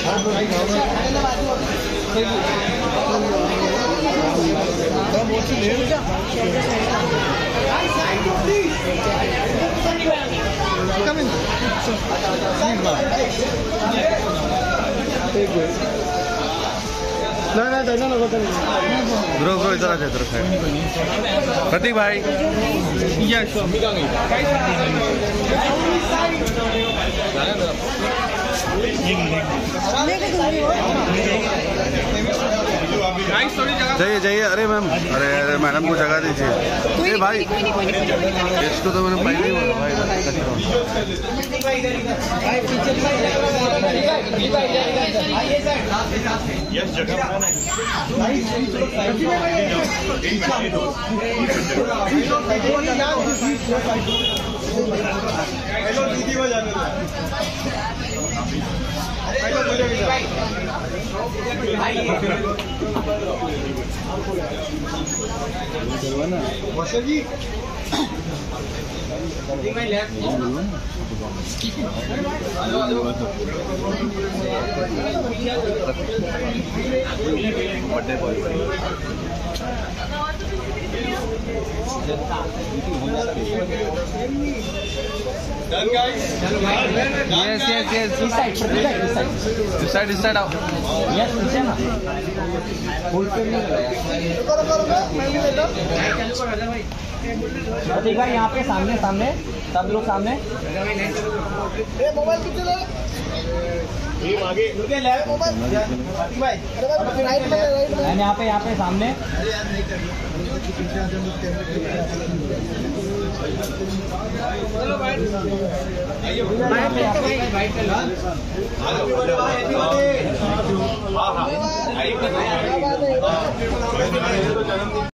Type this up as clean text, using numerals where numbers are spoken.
Bro इधर आ जाए, इधर साइड। प्रतीक भाई जाइए। अरे मैम, अरे मैडम को जगह दीजिए। भाई इसको तो मैंने पहले ही बोला भाई। Done, guys? Yes. This side out. Yes, ना। फुल पे नहीं प्रतीक भाई यहाँ पे सामने सब लोग सामने। मोबाइल कितने ले? आगे ले मोबाइल। भाई राइट में यहाँ पे सामने। चलो भाई